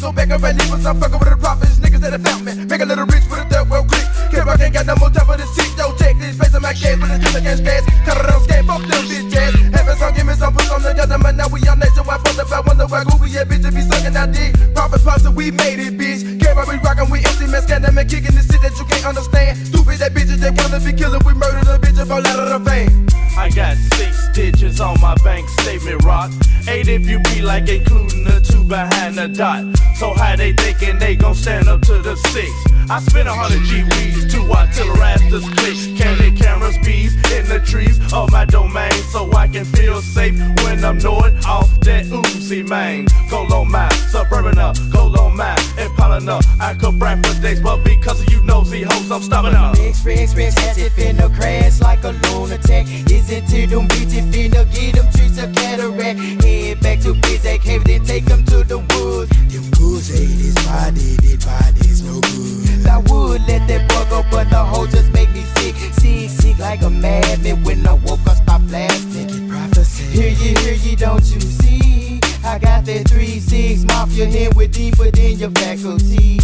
go back and run leave us. I'm fucking with the prophets, niggas that have found me. Make a little rich with a third world click. Can't rock, ain't got no more time for the shit. Yo, take this face of my cash with a deal against gas. Cut it on scam, fuck them bitch ass. Have a song, give me some push on the other man. Now we on nationwide, fuck the back, wonder why Google, yeah, bitch, if he sucking our dick. Profit pops, we made it, bitch. Can't rock, we rockin', we empty, man, scanning, man, kicking this shit that you can't understand. Stupid, that bitches, they wanna be killing, we murder the bitch and fall out of the vein. I got 6 digits on my bank statement, rock. 8 if you be like, including the 2 behind the dot. So how they thinking they gon' stand up to the 6? I spent 100 G-Weeds to artillerize this click. Candid cameras, bees in the trees of my domain, so I can feel safe when I'm north off that Uzi, man. Go low mine, suburban up, go low mine, Impala up. I could brag for days, but because of you nosy hoes, I'm stopping up. Experience has it finna crash like a lunatic. Listen to them bitches finna get them trees a cataract. Head back to Bizak Cave, then take them to the woods. Them goods hate this body, this body's no good. I would let that boy go, but the hoe just make me sick. Sick like a madman. When I woke up, stop blasting. Hear ye, don't you see? I got that 3-6 mafia hand with deeper than your faculty.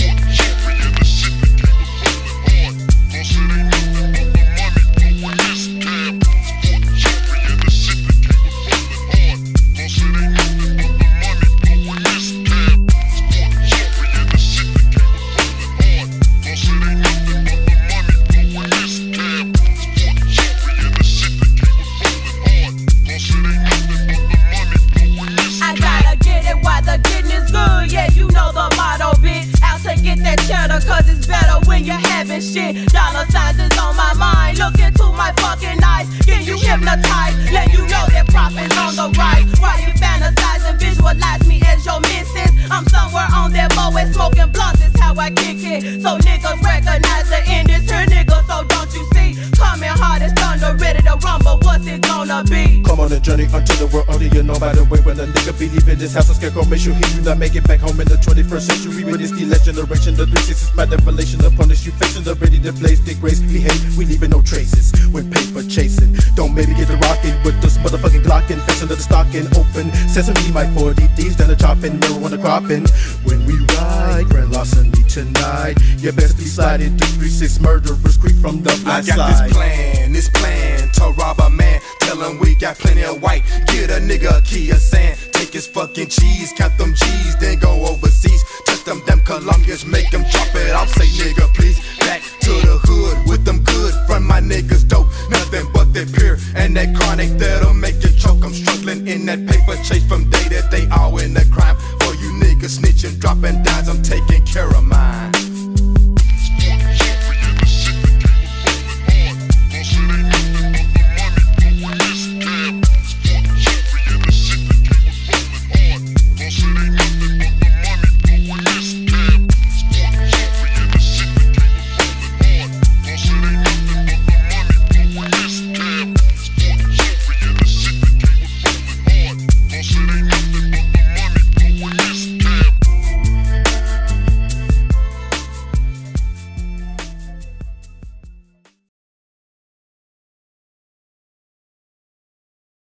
Cause it's better when you're having shit. Dollar signs is on my mind. Look into my fucking eyes. Get you hypnotized. Let you know that profit's on the rise. While you fantasize and visualize me as your missus. I'm somewhere on that boy smoking blunts. Is how I kick it. So niggas recognize the end is here, nigga. So don't you see? Coming hard as thunder, ready to rumble. What's it gonna be? Come on the journey until the world only you know. By the way, when a nigga be leaving this house, a scarecrow make sure he do not make it back home in the 21st century. Witness the last generation, the 3-6 is my revelation. The punish you facing, the ready to blaze, the grace we hate, we leaving no traces. When paper chasing, don't maybe get the rockin' with this motherfucking Glockin', facing to the stocking open. Sesame, my 40 D's, down the chopping, marijuana cropping. When we ride, grand larceny tonight. You best be sliding through 3-6 murderers creep from the black side. I got this plan to rob a man. Tell him we got plenty of white. Get a nigga a key of sand. Take his fucking cheese, count them G's, then go overseas. Touch them Colombians, make them chop it off. Say nigga please, back to the hood with them good from my niggas dope. Nothing but that pure and that chronic that'll make you choke. I'm struggling in that paper chase from day to day, all in the crime. For you niggas snitching, dropping dimes, I'm taking